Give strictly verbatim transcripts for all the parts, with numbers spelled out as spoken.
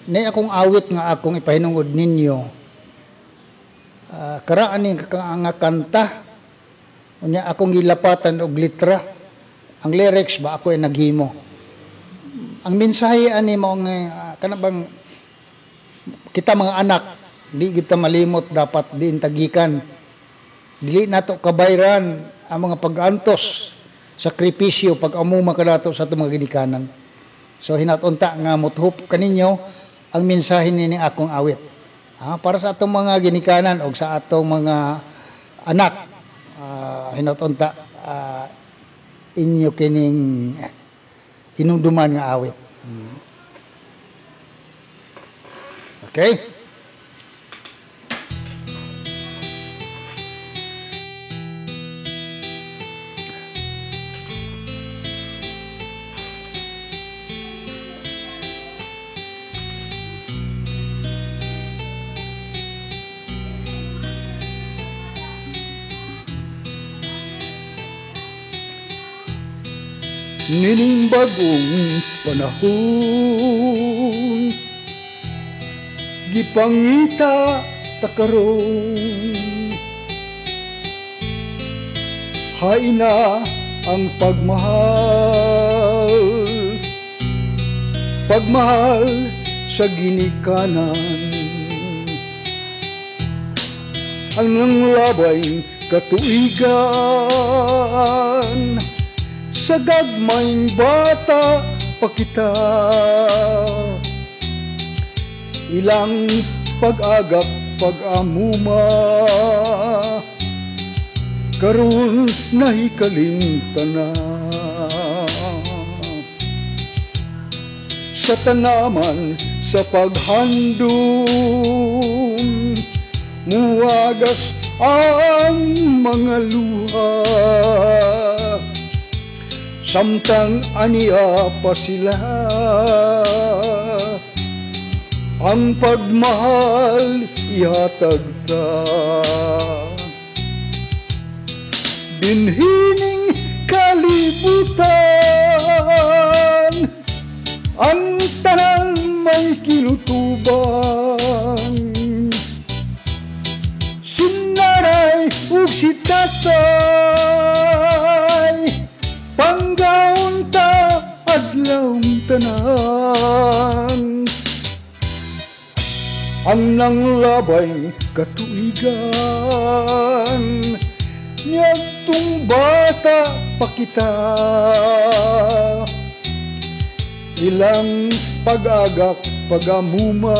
Ni akong awit nga akong ipahinungod ninyo. Uh, karaan ni nga kanta. Unya akong gilapatan og litra. Ang lyrics ba ako ay naghimo. Ang mensahe ani mo nga uh, kanabang kita mga anak di kita malimot dapat diin tagikan. Dili nato kabayran ang mga pag-antos, sakripisyo pag amuma kadato sa atong mga gidikanan. So hinatunta nga mutuhop kaninyo ang mensahe nini akong awit. Ah, para sa atong mga ginikanan o sa atong mga anak, uh, hinatunta uh, inyo kining hinumduman nga awit. Okay? Nining bagong panahon, gipangita takaron, haina ang pagmahal, pagmahal sa ginikanan, ang nanglabay katuigan, sa gagmayng bata pa kita, ilang pag-agap pag-amuma, karon nahikalimtan na. Sa tanaman sa paghandom, muwagas ang mga luha, samtang aniya pa sila, ang pagmahal ihatag ta. Dinhining kalibutan, ang tanang may kinutuban, sinaray ug si tatay, panggaon ta adlaw tanan, ang nanglabay katuigan, niyadtong bata pa kita, ilang pag-agak pag-amuma,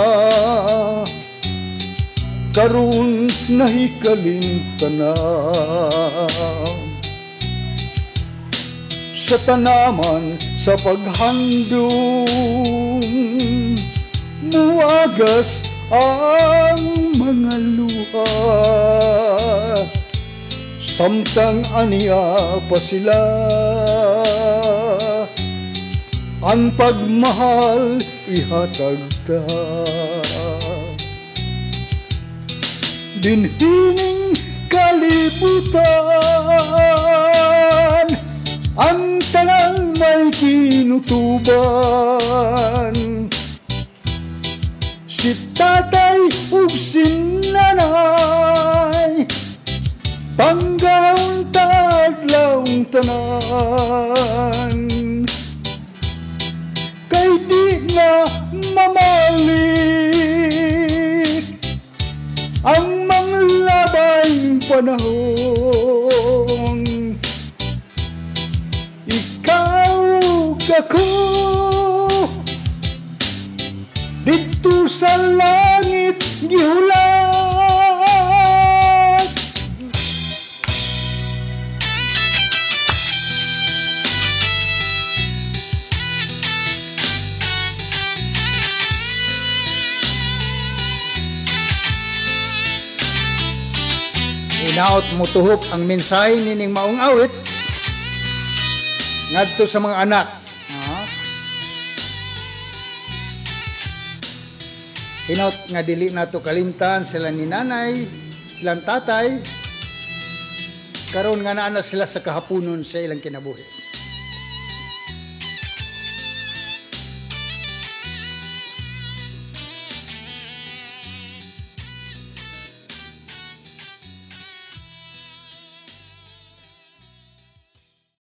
karon nahikalimtan na. Sa tanaman sa paghandom, muwagas ang mga luha, samtang aniya pa sila, ang pagmahal ihatag ta. Dinhining kalibutan, ang tanang may kinutuban, si tatay ug si nanay, panggaon ta adlaw tanan, kay di na mamalik ang mga labay panahon. Ikaw ako dito sa langit gihulat, inaot mo tuhop ang mensahe nining maong awit ngadto sa mga anak. Uh, Hinaut nga dili nato kalimtan sila ni nanay, silang tatay, karon nga naa na sila sa kahaponon sa ilang kinabuhi.